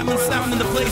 Diamond Sound in the place.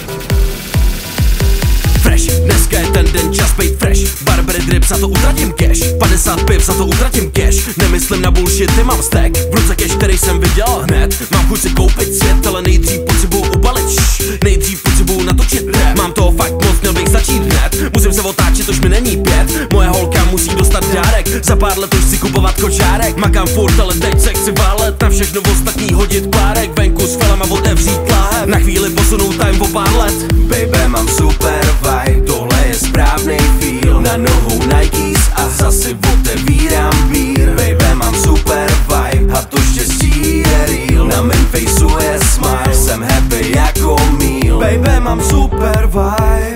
Fresh, dneska je ten den, čas bejt fresh. Barbery drip, za to utratím cash. 50 piv, za to utratím cash. Nemyslím na bullshit, ty mám stack. V ruce cash, který jsem vydělal hned. Mám chuť si koupit svět, ale nejdřív potřebuju ubalit. Nejdřív potřebuju natočit rap. Mám toho fakt moc, měl bych začít hned. Musím se otáčet, už mi není 5. Moje holka musí dostat dárek. Za pár let už si kupovat kočárek. Makám furt, ale teď se chci válet. Na všechno ostatní hodit párek. Venku s felama otevřít láhev. Na chvíli posunout time o pár let. Baby, mám super vibe, tohle je správnej feel. Na nohou Nikes a zase otevírám bír. Baby, mám super vibe a to štěstí je real. Na mém faceu je smile, jsem happy jako meal. Baby, mám super vibe.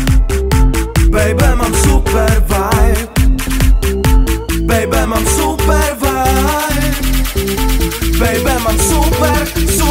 Baby, mám super vibe. Baby, mám super vibe. Baby, mám super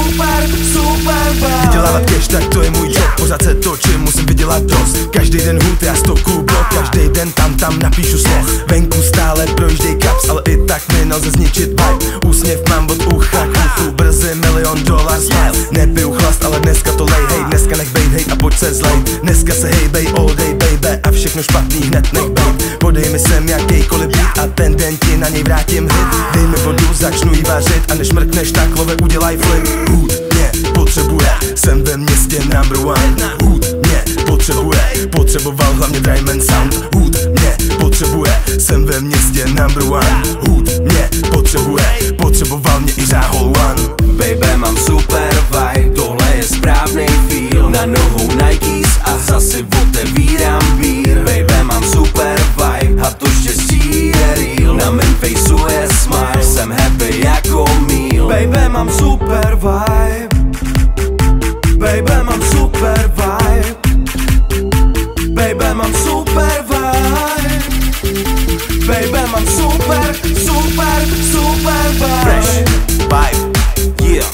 vibe. Vydělávat cash, tak to je můj job. Pořád se točím, musím vydělat dost. Každý den hůd, já stoku blok. Každý den tam napíšu sloh. Venku stále projížděj kaps, ale i tak mi nelze zničit vibe. Úsměv mám od ucha k uchu, brzy $1 milion smile. Nepiju chlast, ale dneska to lej, hej. Dneska nech bejt, hej, a pojď se zlej. Dneska se hejbej all day, baby. A všechno špatný hned nech bejt. Podej mi sem jakýkoliv beat a ten den ti na něj vrátím hit. Dej mi vodu, začnu jí vařit a než mrkneš, tak love udělaj flip. Hůd mě potřebuje, jsem ve městě number one. Hůd mě potřebuje, potřeboval hlavně Diamond Sound. Hůd mě potřebuje, jsem ve městě number one. Hůd mě potřebuje, potřeboval mě i Řáhol One. Baby, mám super vibe, tohle je správnej feel. Na nohou Nikes a zase otevírám bír. Baby, mám super vibe a to štěstí je real. Na mém faceu je smile, jsem happy jako meal. Baby, mám super vibe. Baby, mám super vibe. Baby, mám super vibe. Baby, mám super vibe. Fresh vibe, yeah.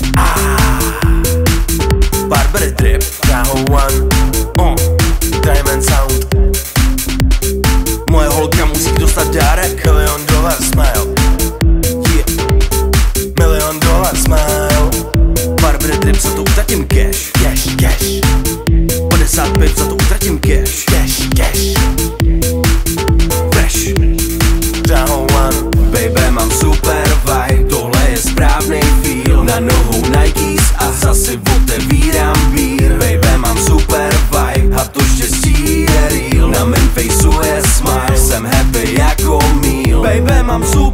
Barbery drip, Řáhol One, Diamond Sound. moje holka musí dostat dárek. $1 milion smile, Yeah. $1 milion smile. Barbery drip, za to utratím cash. Cash, 50 piv, za to utratím cash. cash. Fresh, Řáhol One. Baby, mám super vibe, tohle je správnej feel. Na nohou Nikes a zase otevírám bír. Baby, mám super vibe a to štěstí je real. Na mém faceu je smile, jsem happy jako meal. Baby, mám super